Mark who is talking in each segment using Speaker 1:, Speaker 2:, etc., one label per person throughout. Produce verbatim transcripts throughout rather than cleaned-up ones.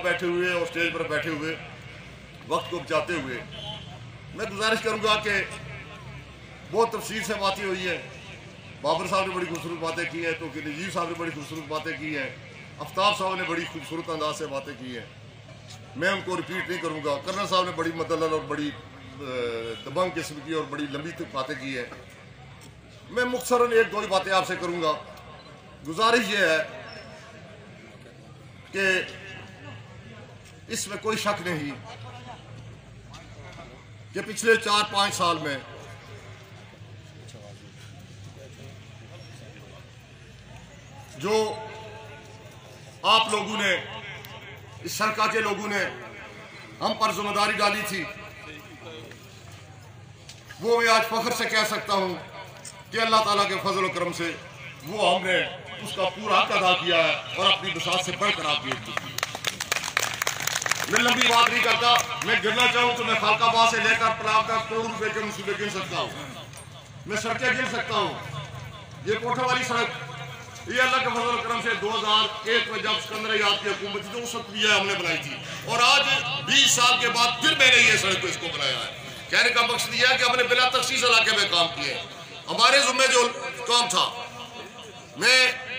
Speaker 1: बैठे हुए और स्टेज पर बैठे हुए वक्त को बचाते हुए मैं गुजारिश करूँगा कि बहुत तफसील से बातें हुई हैं। बाबर साहब ने बड़ी खूबसूरत बातें की हैं, तो कि नजीर साहब ने बड़ी खूबसूरत बातें की हैं, आफ्ताब साहब ने बड़ी खूबसूरत अंदाज से बातें की हैं। मैं उनको रिपीट नहीं करूँगा। कर्नल साहब ने बड़ी मदलल और बड़ी दबंग किस्म की और बड़ी लंबी तक बातें की है। मैं मुख्तसरन एक दो ही बातें आपसे करूँगा। गुजारिश ये है कि इसमें कोई शक नहीं कि पिछले चार पाँच साल में जो आप लोगों ने, इस सरकार के लोगों ने हम पर जिम्मेदारी डाली थी, वो मैं आज फख्र से कह सकता हूँ कि अल्लाह ताला के फजल करम से वो हमने उसका पूरा हक अदा किया है और अपनी बसात से बढ़कर आप ये की। मैं लंबी बात नहीं करता। मैं गिरना चाहूँ तो मैं खालकाबाद से लेकर पलाव तक करोड़ रुपए के मुसीबे गिन सकता हूँ, मैं सड़कें गिन सकता हूँ। ये कोठा वाली सड़क, ये अल्लाह के फजल करम से दो हजार एक में जब सिकंदर याद की हुकूमत थी तो उस वक्त भी हमने बनाई थी, और आज बीस साल के बाद फिर मैंने ये सड़क को इसको बनाया है। कहने का मकसद यह है कि हमने बिला तखसीस इलाके में काम किए। हमारे जुम्मे जो काम था, मैं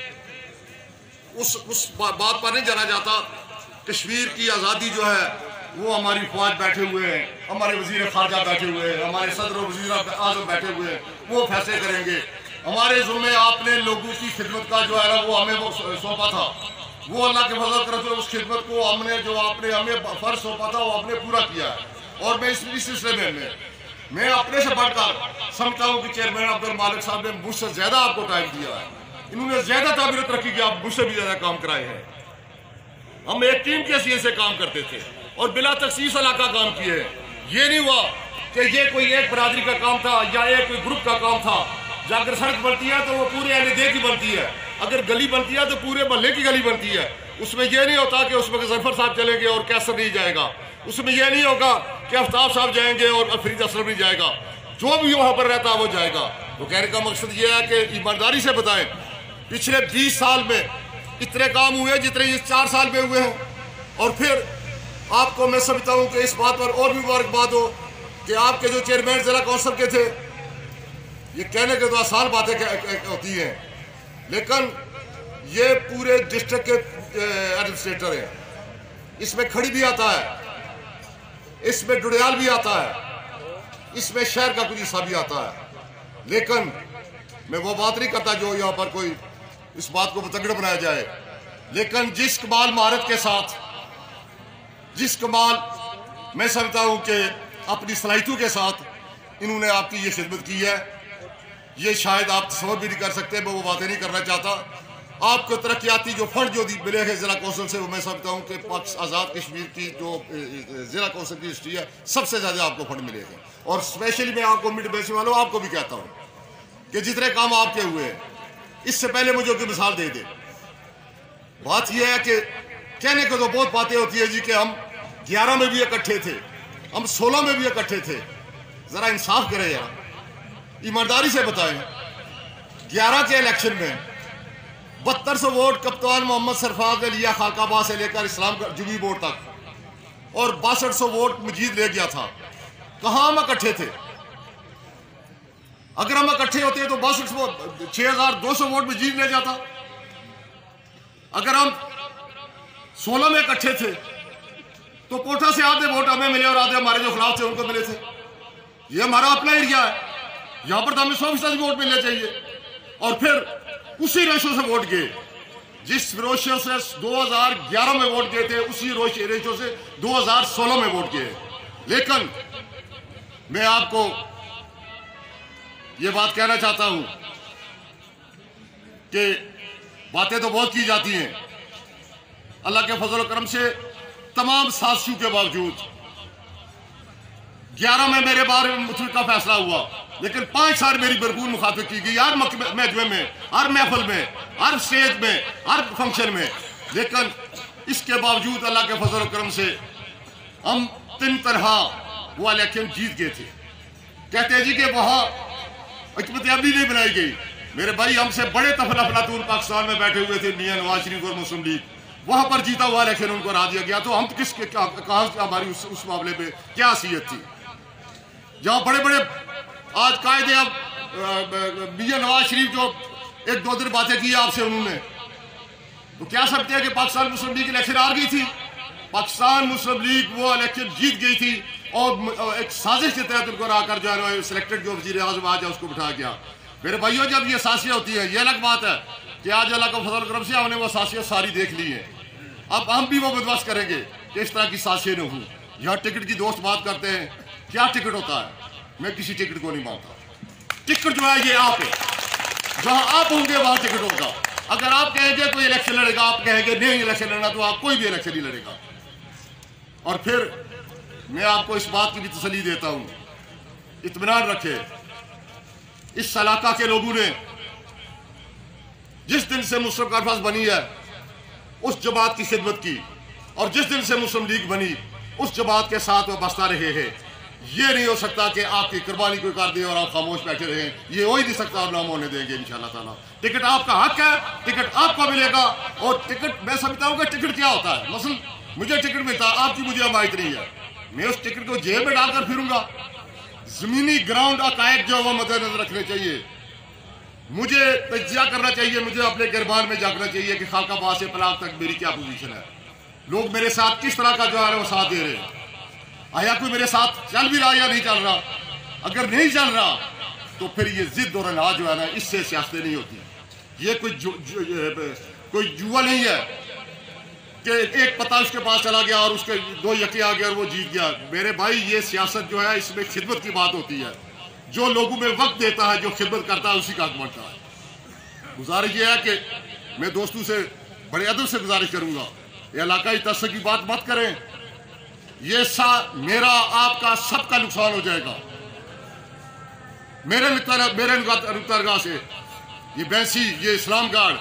Speaker 1: उस उस बात पर नहीं जाना चाहता। कश्मीर की आज़ादी जो है वो हमारी फौज बैठे हुए हैं, हमारे वजीर खारजा बैठे हुए हैं, हमारे सदर और वजीर आज़म बैठे हुए हैं, वो फैसले करेंगे। हमारे जुम्मे आपने लोगों की खिदमत का जो है ना वो हमें वो सौंपा था, वो अल्लाह के फजल करम से उस खिदमत को हमने जो आपने हमें फर्ज सौंपा था वो हमने पूरा किया है। और मैं इस सिलसिले में मैं, मैं अपने से बढ़कर समझता हूँ कि चेयरमैन अब्दुल मालिक साहब ने मुझसे ज्यादा आपको टाइम दिया है, इन्होंने ज्यादा ताबीरत रखी कि आप मुझसे भी ज्यादा काम कराए हैं। हम एक टीम की हैसियत से काम करते थे और बिला तखसीस इलाका काम किए हैं। ये नहीं हुआ कि ये कोई एक बरादरी का काम था या एक कोई ग्रुप का काम था। जब अगर सड़क बनती है तो वो पूरे अहले की बनती है, अगर गली बनती है तो पूरे मोहल्ले की गली बनती है। उसमें यह नहीं होता कि उसमें जफर साहब चलेंगे और कैसर नहीं जाएगा, उसमें यह नहीं होगा कि आफ्ताब साहब जाएंगे और फरीद असलम नहीं जाएगा, जो भी वहाँ पर रहता है वो जाएगा। तो कहने का मकसद यह है कि ईमानदारी से बताएं, पिछले बीस साल में इतने काम हुए जितने इस चार साल में हुए हैं। और फिर आपको मैं समझता हूँ कि इस बात पर और भी मुबारकबाद हो कि आपके जो चेयरमैन जिला कौंसिल के थे, ये कहने के तो आसान बातें होती हैं, लेकिन ये पूरे डिस्ट्रिक्ट के एडमिनिस्ट्रेटर हैं। इसमें खड़ी भी आता है, इसमें डुडियाल भी आता है, इसमें शहर का कुछ हिस्सा भी आता है। लेकिन मैं वो बात नहीं करता जो यहाँ पर कोई इस बात को तगड़ बनाया जाए, लेकिन जिस कमाल महारत के साथ, जिस कमाल मैं समझता हूँ कि अपनी सलाहियतों के साथ इन्होंने आपकी ये खिदमत की है, ये शायद आप तस्वर भी नहीं कर सकते। मैं वो बातें नहीं करना चाहता। आपको तरक्याती जो फंड जो मिले हैं जिला कौंसिल से, वो मैं समझता हूँ कि आज़ाद कश्मीर की जो जिला कौंसिल की हिस्ट्री है सबसे ज़्यादा आपको फंड मिले हैं। और स्पेशली मैं आपको मिड बेस वालों आपको भी कहता हूँ कि जितने काम आपके हुए हैं, इससे पहले मुझे की मिसाल दे दे। बात यह है कि कहने को तो बहुत बातें होती है जी कि हम ग्यारह में भी इकट्ठे थे, हम सोलह में भी इकट्ठे थे। ज़रा इंसाफ करें यार, ईमानदारी से बताएं। ग्यारह के इलेक्शन में बहत्तर सौ वोट कप्तान मोहम्मद सरफराज ने लिया खालकाबाद से लेकर इस्लाम जुबी बोर्ड तक, और बासठ सौ वोट मजीद ले गया था। कहाँ हम इकट्ठे थे? अगर हम इकट्ठे होते तो बासठ सौ छह हजार दो सौ वोट मजीद ले जाता। अगर हम सोलह में इकट्ठे थे तो कोटा से आधे वोट हमें मिले और आधे हमारे जो खिलाफ थे उनको मिले थे। ये हमारा अपना एरिया है, यहाँ पर तो हमें सौ फीसद वोट मिलने चाहिए। और फिर उसी रेशो से वोट गए, जिस रेशो से दो हजार ग्यारह में वोट गए थे उसी रेशो से दो हजार सोलह में वोट गए। लेकिन मैं आपको ये बात कहना चाहता हूं कि बातें तो बहुत की जाती हैं, अल्लाह के फजल करम से तमाम साजिशों के बावजूद ग्यारह में मेरे बारे में मुझका फैसला हुआ, लेकिन पांच साल मेरी भरपूर मुखातिब की गई हर महकमे में, हर महफिल में, हर स्टेज में, हर फंक्शन में। लेकिन इसके बावजूद अल्लाह के फजल करम से हम तीन तरह वो इलेक्शन जीत गए थे। कहते हैं जी कि वहां हिकमत अमली नहीं बनाई गई। मेरे भाई हमसे बड़े तफला अफलातून पाकिस्तान में बैठे हुए थे, मियां नवाज शरीफ और मुस्लिम लीग, वहां पर जीता हुआ इलेक्शन उनको हरा दिया गया। तो हम किस कहां से हमारी उस, उस मामले में क्या हैसियत थी? जहां बड़े बड़े आज कायदे अब मियां नवाज शरीफ जो एक दो दिन बातें की आपसे उन्होंने, तो क्या समझते हैं कि पाकिस्तान मुस्लिम लीग इलेक्शन हार गई थी? पाकिस्तान मुस्लिम लीग वो इलेक्शन जीत गई थी और एक साजिश के तहत उनको आकर जो है सिलेक्टेड जो वजीर आज़म आज है उसको बिठा गया। मेरे भाइयों, जब ये साजिश होती है, ये अलग बात है कि आज अल्लाह का फजल करम से हमने वो साजिश सारी देख ली है। अब हम भी वो बदमाश करेंगे कि इस तरह की साजिशें न हों। यहाँ टिकट की दोस्त बात करते हैं, क्या टिकट होता है? मैं किसी टिकट को नहीं मानता। टिकट जो है ये आप है, जहाँ आप होंगे वहाँ टिकट होगा। अगर आप कहेंगे कोई इलेक्शन लड़ेगा, आप कहेंगे नहीं इलेक्शन लड़ना, तो आप कोई भी इलेक्शन नहीं लड़ेगा। और फिर मैं आपको इस बात की भी तसल्ली देता हूँ, इत्मीनान रखे, इस इलाका के लोगों ने जिस दिन से मुस्लिम कॉन्फ्रेंस बनी है उस जमात की खिदमत की, और जिस दिन से मुस्लिम लीग बनी उस जमात के साथ वो बसता रहे हैं। ये नहीं हो सकता कि आपकी कुर्बानी कोई कर दे और आप खामोश बैठे रहें, ये हो ही नहीं सकता और नाम होने देंगे इंशाअल्लाह ताला। टिकट आपका हक है, टिकट आपको मिलेगा। और टिकट मैं समझता हूँ कि टिकट क्या होता है, मसलन मुझे टिकट मिलता है, आपकी मुझे हमायत नहीं है, मैं उस टिकट को जेब में डालकर फिरूंगा? जमीनी ग्राउंड अकायद जो है वो मद्देनजर रखने चाहिए। मुझे तजिया करना चाहिए, मुझे अपने गिरबान में जागना चाहिए कि खालकाबाद से पलाग तक मेरी क्या पोजीशन है, लोग मेरे साथ किस तरह का जो है वो साथ दे रहे हैं, आया कोई मेरे साथ चल भी रहा या नहीं चल रहा। अगर नहीं चल रहा तो फिर ये जिद और अनाज जो है ना, इससे सियासतें नहीं होती। ये कोई जु, जु, कोई जुआ नहीं है कि एक पता उसके पास चला गया और उसके दो यके आ गया और वो जीत गया। मेरे भाई, ये सियासत जो है इसमें खिदमत की बात होती है। जो लोगों में वक्त देता है, जो खिदमत करता है, उसी का हक बनता है। गुजारिश ये है कि मैं दोस्तों से बड़े अदब से गुजारिश करूंगा, ये इलाकाई तस्वीर की बात मत करें। ये सा मेरा आपका सबका नुकसान हो जाएगा। मेरे मेरे रुतरगाह से ये बैंसी, ये इस्लाम गार्ड,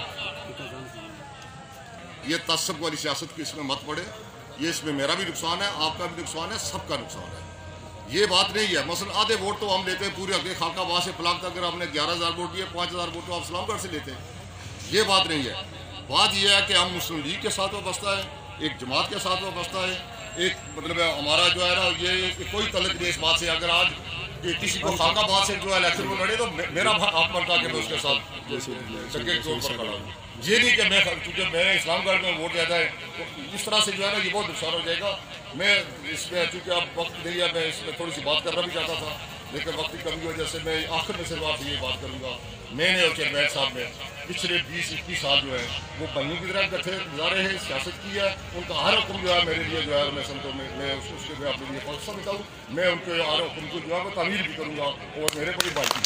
Speaker 1: ये तस्सब वाली सियासत की इसमें मत पड़े। ये इसमें मेरा भी नुकसान है, आपका भी नुकसान है, सबका नुकसान है। ये बात नहीं है। मसलन आधे वोट तो हम लेते हैं पूरे अगले खालकाबाद से पलाग तक, अगर हमने ग्यारह हज़ार वोट दिए, पाँच हज़ार वोट तो आप इस्लामगढ़ से लेते हैं। ये बात नहीं है। बात यह है कि हम मुस्लिम लीग के साथ वाबस्ता है, एक जमात के साथ वाबस्ता है, एक मतलब हमारा जो है ना ये कोई तल्लुक नहीं इस बात से। अगर आज किसी को खालकाबाद से जो है इलेक्शन में लड़े तो मेरा हक बनता कि मैं उसके साथ चक्के तौर पर खड़ा हूँ। ये नहीं कि मैं, क्योंकि मैंने इस्लामगढ़ में वोट दिया है तो इस तरह से जो है ना ये बहुत नुकसान हो जाएगा। मैं इसमें चूँकि अब वक्त नहीं है, मैं इसमें थोड़ी सी बात करना भी चाहता था, लेकिन वक्त की कमी की वजह से मैं आखिर में सिर्फ आपसे ये बात करूँगा। मैंने और चेयरमैन साहब ने पिछले बीस इक्कीस साल जो है वो भाइयों की तरह इकट्ठे गुजारे हैं, सियासत की है। उनका हर हुक्म जो है मेरे लिए जो है मैं समझता हूँ, मैं उसके मैं अपने लिए फर्ज समझता हूँ। मैं उनके हर हुक्म को जो है मैं तामीर भी करूँगा। और मेरे बड़ी भाई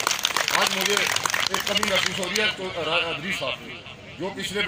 Speaker 1: की आज मुझे एक कमी महसूस हो रही है तो अदरी साहब ने, जो पिछले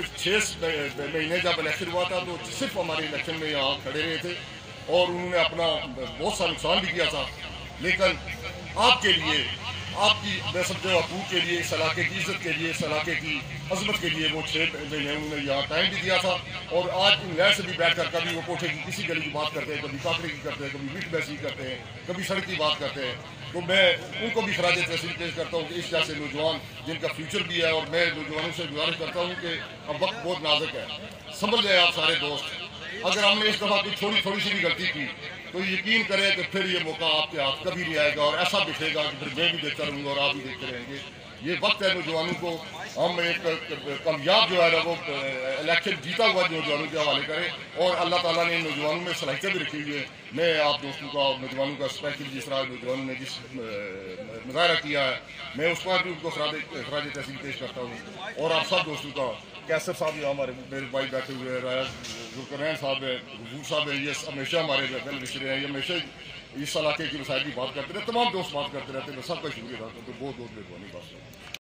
Speaker 1: छः महीने जब इलेक्शन हुआ था तो सिर्फ हमारे इलेक्शन में यहाँ खड़े रहे थे और उन्होंने अपना बहुत सा नुकसान भी किया था। लेकिन आपके लिए, आपकी मैं समझो हकूक़ के लिए, इस इलाके की इज्जत के लिए, इस इलाके की अजमत के लिए वो छः महीने उन्होंने यहाँ टाइम भी दिया था। और आज इन लहर से भी बैठ कर कभी वो कोठे की किसी गली की बात करते हैं, कभी काकड़े की करते हैं, कभी मीट बैसी करते हैं, कभी सड़क की बात करते हैं। तो मैं उनको भी खराज तहसील पेश करता हूँ कि इस जैसे नौजवान जिनका फ्यूचर भी है, और मैं नौजवानों से गुजारिश करता हूँ कि अब वक्त बहुत नाजुक है, समझ जाए आप सारे दोस्त। अगर हमने इस दफ़ा कोई थोड़ी थोड़ी सी भी गलती की तो यकीन करें कि फिर ये मौका आपके हाथ कभी नहीं आएगा और ऐसा दिखेगा कि फिर मैं भी देखता रहूँगा और आप भी देखते रहेंगे। ये वक्त है नौजवानों को हम एक कामयाब जो है ना वो इलेक्शन जीता हुआ नौजवानों के हवाले करें। और अल्लाह ताला ने नौजवानों में सलाहियत भी रखी हुई है। मैं आप दोस्तों का, नौजवानों का स्पेशल जिस तरह नौजवानों ने जिस मुजाहरा किया है, मैं उस पर भी उनको खराज तहसील पेश करता हूँ। और आप सब दोस्तों का, कैसर साहब यहाँ हमारे मेरे भाई बैठे हुए हैं, राया जुल्करनैन साहब है, हजूर साहब है, ये हमेशा हमारे वेल विशरे हैं, ये हमेशा इस इलाके की मसाइल की बात करते रहते, तमाम दोस्त बात करते रहते हैं। मैं सबका शुक्रिया अदा करता हूँ। बहुत बहुत मेहरबानी बात।